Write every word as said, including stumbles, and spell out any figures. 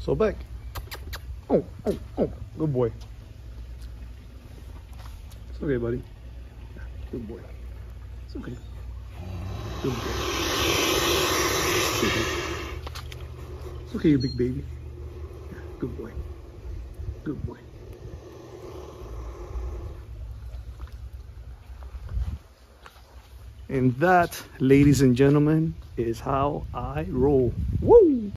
So back. Oh, oh, oh, good boy. It's okay, buddy. Good boy. It's okay. Good boy. It's okay. It's okay, you big baby. Good boy. Good boy. And that, ladies and gentlemen, is how I roll. Woo!